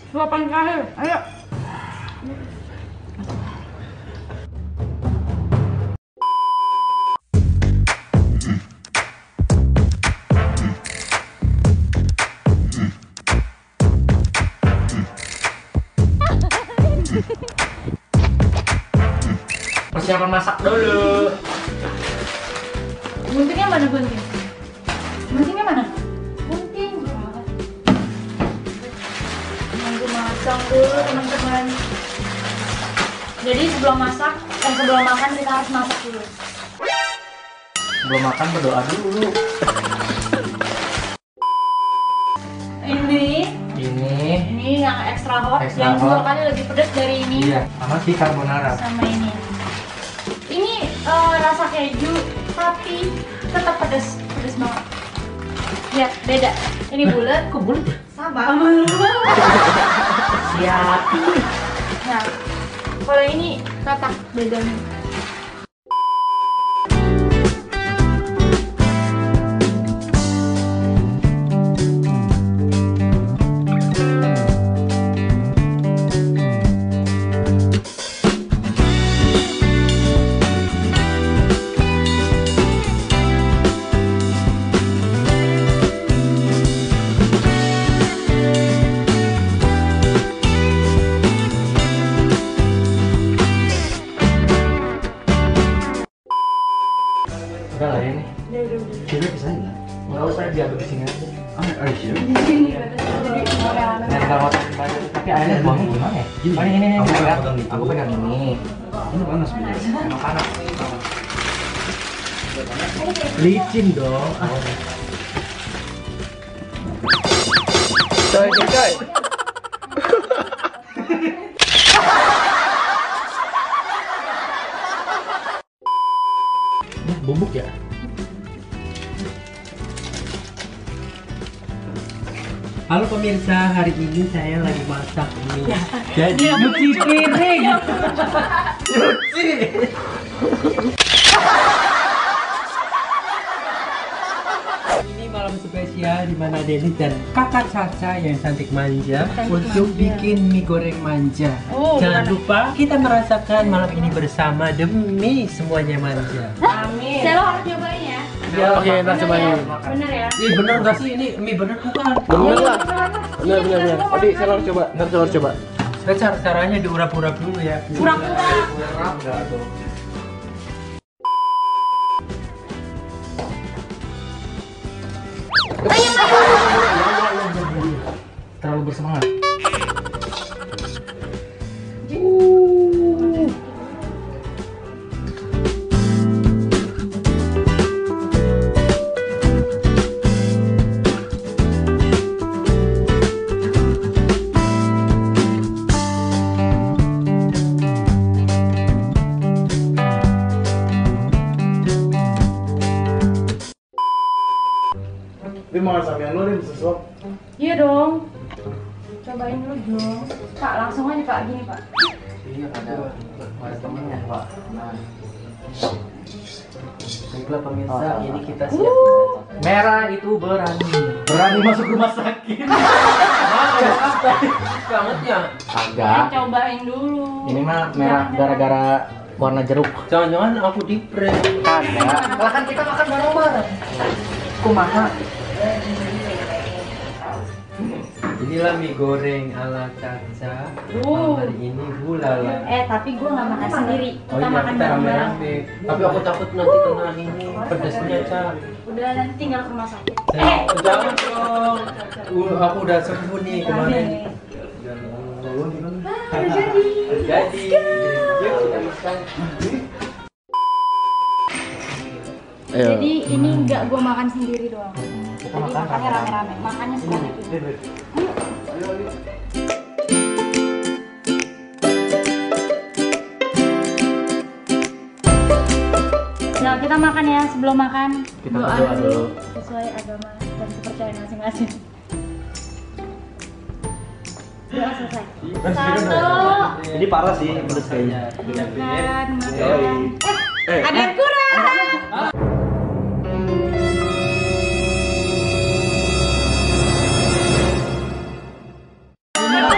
Suapan terakhir, ayo. Persiapan masak dulu. Guntingnya mana gunting? Guntingnya mana? Gunting. Nunggu matang dulu teman-teman. Jadi sebelum masak, sebelum makan kita harus masak dulu. Sebelum makan berdoa dulu. Ini yang extra hot, Extra yang dua hot. kali lebih pedas dari ini. Iya, sama si carbonara. Sama ini. Ini rasa keju, tapi tetap pedas banget. Lihat, beda. Ini bulat, Kok bulat ya? sama. Siap. Nah, kalau ini kotak bedanya. Udah lah ini. Udah. Kita bisa nggak? Nggak usah diambil di sini aja. Are you sure? Di sini jadi Dan kalau mau banyak, tapi airnya buangnya gimana ya? Gini, Oh ini aku pegang. pegang itu. Aku pegang ini. Ini panas bener. Emang panas. Licin dong. Coy. Bubuk ya? Halo pemirsa, hari ini saya lagi masak mie. Jadi nyuci piring. Nyuci. Ini malam spesial di mana Denis dan kakak Caca yang cantik manja untuk bikin mie goreng manja. Oh, Jangan gimana? lupa kita merasakan malam ini bersama demi semuanya manja. Amin. Selo harus nyobain ya. Oke, ntar cobain. Bener ya? Ih bener gak sih ini mie bener bukan? Bener lah. Bener. Odi, saya harus coba. Ntar saya harus coba. Caranya diurap-urap dulu ya. Pura-pura. Enggak tuh. Terlalu bersemangat. Dia makan sampean lu, dia bisa suap. Iya dong. Cobain dulu dong. Pak, langsung aja Pak, gini Pak. Iya, ada temennya, Pak. Nah. Baiklah pemirsa, ini kita siap. Merah itu berani masuk rumah sakit. Bangetnya. Agak. Cobain dulu. Ini mah merah gara-gara warna jeruk. Jangan-jangan aku di prank. Kagak. Lah kan kita makan bareng-bareng. Kumaha? Inilah mie goreng ala Caca. Malam hari ini bulala. Tapi gue nggak makan sendiri. Oh Kita iya, makan kita bareng-bareng. rame-rame. Tapi aku takut nanti kena ini pedasnya, Ca. Udah nanti tinggal ke rumah sakit. Jangan dong. Aku udah sembuh nih kemarin. Udah jadi. Jadi, yuk kita makan. Ayo. Jadi ini nggak gue makan sendiri doang. Kita Jadi makan makannya rame-rame. Makannya sebanyak ini. Nah, kita makan ya. Sebelum makan, Kita berdoa dulu. sesuai agama dan kepercayaan masing-masing. Doa selesai. Satu. Ini parah sih, pedes kayaknya. Makan, makan. Ada yang kurang.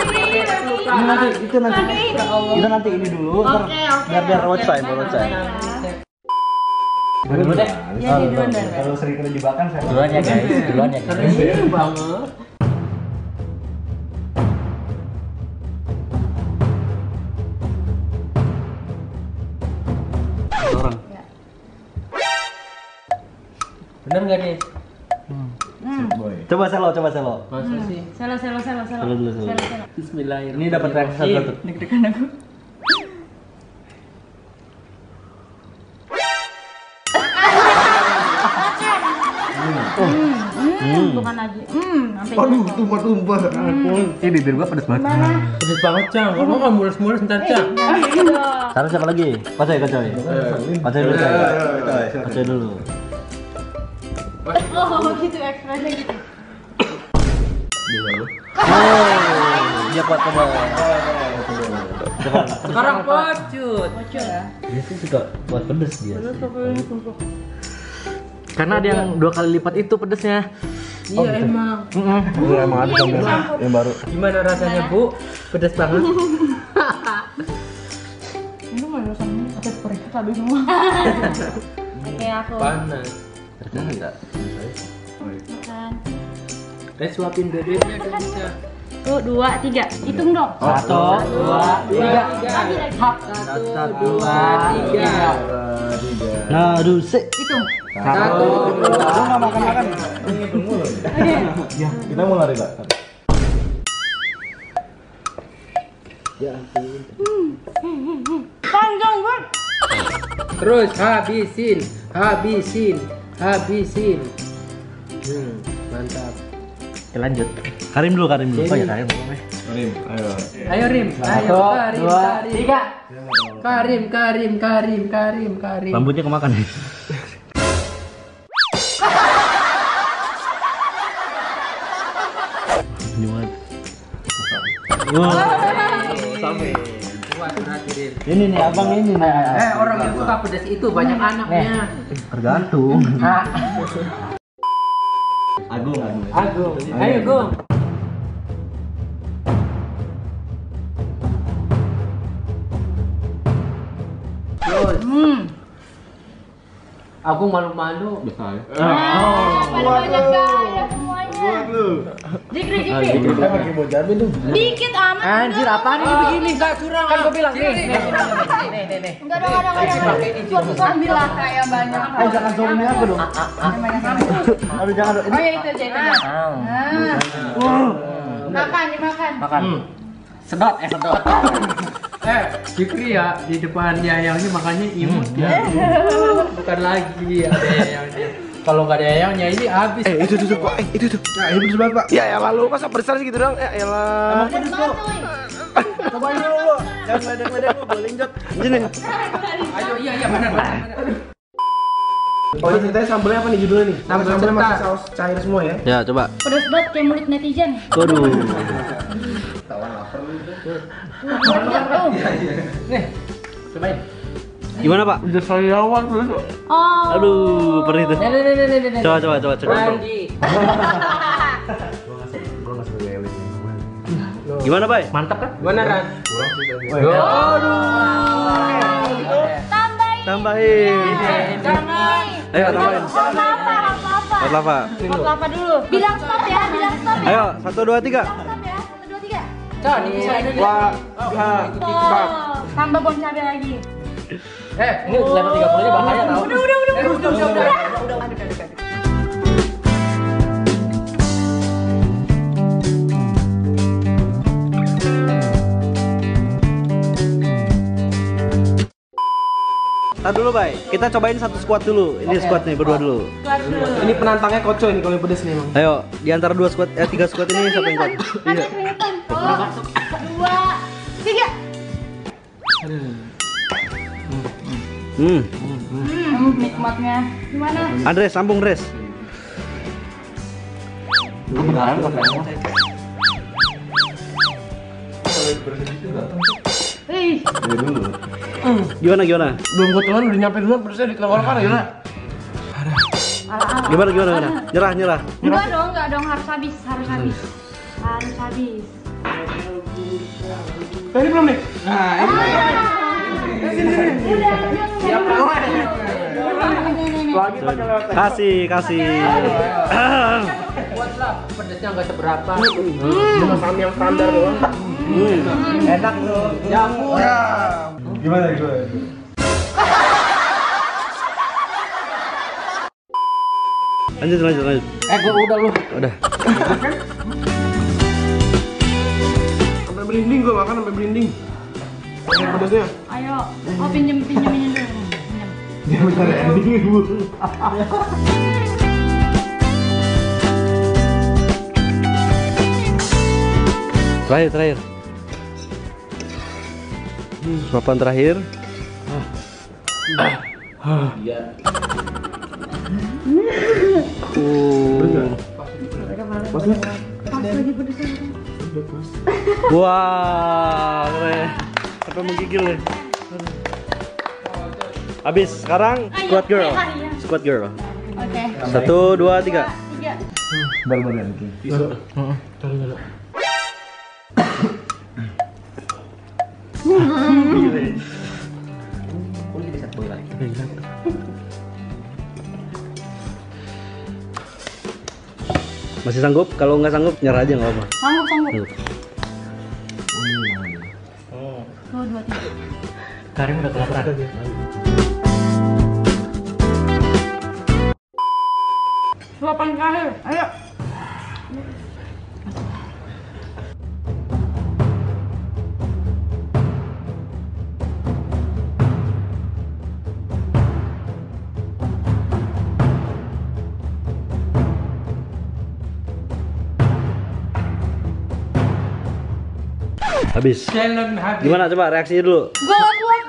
Ini nanti, itu nanti. Itu nanti ini dulu. Ntar biar watch time, watch time. Dulu deh. Ya, di duluan deh. Kalau sering kena jebakan saya. Duluan ya guys, duluan ya guys. Keren banget. Orang. Bener nggak nih? Coba selo, coba selo. Masa sih? Selo. Selo dulu, selo. Bismillahirrahmanirrahim. Ini dapat reaksi satu. Deg-degan aku. Bukan lagi. Sampai Tumpah-tumpah. Ini bibir gua pedes banget. Pedes banget, Cang. Kamu kan mulus-mulus ntar, Cang. Taruh siapa lagi? Kocoy, Kocoy. Kocoy dulu, Coy. Kocoy dulu. Oh, gitu ekspresinya gitu. Dia kuat coba. Sekarang pecut. Bocor ya. Dia sih suka buat pedes dia. Karena ada yang 2 kali lipat itu pedesnya. Iya emang. Emang ada yang baru. Gimana rasanya, Bu? Pedes banget. Ini mau rasanya ada perih tadi semua. Oke, aku. Panas. Ternyata enggak. Makan. Suapin bebeknya dong, Cang. 1, 2, 3. Hitung dong. 1, 2, 3. 1, 2, 3. Nah, aduh, sik. Hitung. 1, 2, Enggak makan-makan. Ya, kita mau lari, Pak. Panjang banget. terus habisin. Mantap. Oke, lanjut. Karim dulu. Oh ya, Karim. Ayo Rim, ayo Karim. Rambutnya kemakan nih. Ini nih abang ini nih. Orang yang suka pedas itu banyak anaknya. Tergantung. Agung. Ayo Gong. Agung malu-malu. Pada banyak gaya semuanya. Jikri. Kita pakai bocah dulu. Dikit amat. Anjir, apaan ini begini? Enggak curang. Kan gua bilang nih. Enggak ada. Suatu bilang kayak banyak. Jangan zoomnya aku dong. Aduh, jangan dong. Oh ya itu aja. Makan, dimakan. Sedot. Jikri ya di depan yayangnya makanya imut ya. Bukan lagi ada yayangnya. Kalau nggak ada yayangnya ini habis. Itu Pak. Itu. Ya, ini pedes banget, Pak. Ya lalu masa besar sih gitu dong. Ya elah. Pedes banget. Cobain dulu. Jangan ledek-ledek lu, boleh linjot. Sini. Ayo, iya benar. Oh, ini ceritanya sambelnya apa nih judulnya nih? Sambelnya Sambel masih cetak. saus cair semua ya? Ya, coba. Pedes banget kayak mulut netizen. Waduh. Nih, cobain. Gimana, Pak? Udah sariawan terus. Oh. Aduh, perih tuh. Nih. Coba. Mandi. Gimana, Bay? Mantap kan? Beneran. Tambahin. Jangan. Ayo, tambahin. Apa? Lava. Apa dulu? Bilang stop ya. Ayo, 1 2 3. Stop ya. 1, 2, 3. Cak, dipisahin aja. Stop. Tambah bom cabai lagi. Ini level 30 nya bahaya tau. Udah. Tahan dulu, Bay. Kita cobain satu squat dulu. Ini squat nih, berdua dulu. Ini penantangnya Koco ini kalau yang pedes nih emang. Ayo, di antara 3 squat ini siapa yang kuat? Iya. 2, 3. Nikmatnya. Gimana? Andres, sambung, Andres. Hei. Gimana? Belum gue telan udah nyampe duluan pedesnya di tenggorokan ya lah. Gimana? Nyerah. Enggak dong, harus habis. Ini belum nih. Nah, ini. Siap lagi pakai lewat. Kasih. Buatlah pedasnya nggak seberapa. Cuma sama yang standar doang. Enak tuh. Ya ampun. Gimana? Lanjut. Gua udah lu. Udah. Sampai berinding gua makan sampai berinding. Pakai pedasnya. Ayo, pinjem ini dulu. Pinjem. Dia mencari ending Bu. Terakhir. Papan terakhir. Wah, keren. Sampai menggigil nih. Habis, sekarang squat girl. Squat girl. Oke. 1, 2, 3. 3. Baru-baru nanti. Masih sanggup? Kalau nggak sanggup nyerah aja nggak apa-apa. Sanggup. Yuk. 2, 2, 3. Karim udah kelaparan. Suapan terakhir. Ayo. Habis. Challenge habis. Gimana coba reaksinya dulu? Gua gak kuat.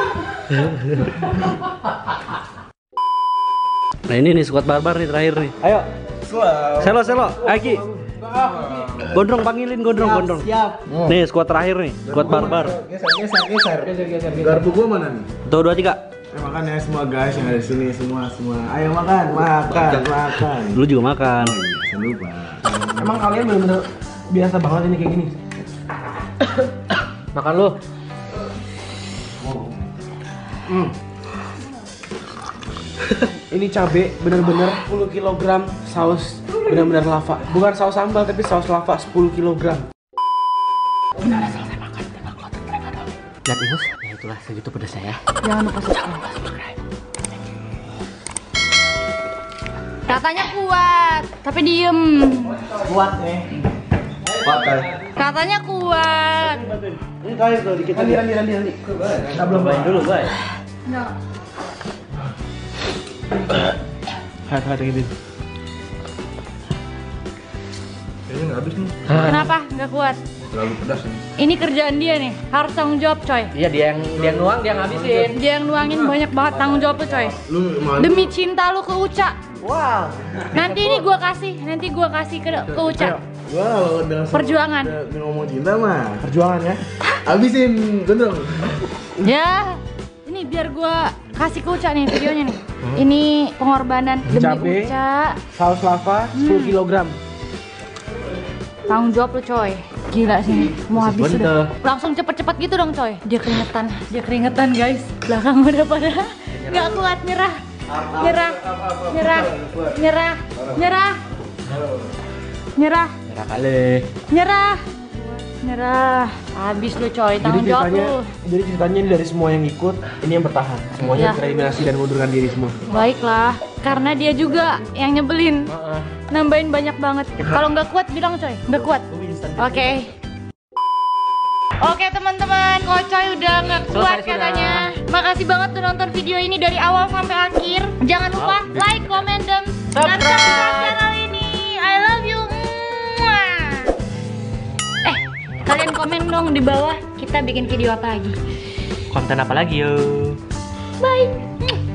Nah ini nih squat barbar nih terakhir nih. Ayo. Selo. Aki. Gondrong panggilin gondrong. Siap. Nih squat terakhir nih. Squat barbar. Geser. Garpu gua mana nih? 1, 2, 3. Makan ya semua guys yang ada di sini semua. Ayo makan. Lu juga makan. Jangan lupa. Emang kalian bener-bener biasa banget ini kayak gini. Makan lu. Ini cabe bener-bener 10 kg saus bener-bener lava. Bukan saus sambal tapi saus lava 10 kg. Lihat Ingus, ya itulah segitu pedasnya ya. Jangan lupa subscribe. Katanya kuat, tapi diem. Kuat nih. Katanya kuat. Ini terakhir tuh dikit aja. Randi. Kita belum main dulu, guys. Enggak. Hat gitu. Kayaknya nggak habis nih. Kenapa? Enggak kuat. Terlalu pedas nih. Ini kerjaan dia nih, harus tanggung jawab coy. Iya dia yang nuang, dia ngabisin. Dia yang nuangin banyak banget tanggung jawab lu coy. Lu malu. Demi cinta lu ke Uca. Wow. Nanti ini gua kasih ke Uca. Gua kalau udah Perjuangan. udah ngomong cinta mah perjuangan ya. Habisin gondrong. Ya. Ini biar gua kasih ke Uca nih videonya nih. Ini pengorbanan demi Cabe. Uca. Saus lava 10 kg. Tanggung jawab lu coy. Gila sih, mau habis sudah. Langsung cepet-cepet gitu dong coy. Dia keringetan guys. Belakang udah pada nggak kuat, nyerah. Habis lu coy, tanggung jawab lu. Jadi ceritanya ini dari semua yang ikut, ini yang bertahan. Semuanya Iya. tereliminasi dan mengundurkan diri semua. Baiklah, karena dia juga yang nyebelin. Nambahin banyak banget. Kalau nggak kuat bilang coy, nggak kuat. Oke teman-teman, Kocoy udah nggak kuat katanya. Makasih banget udah nonton video ini dari awal sampai akhir. Jangan lupa like, comment, dan subscribe channel ini. I love you. Kalian komen dong di bawah kita bikin video apa lagi. Konten apa lagi yo? Bye.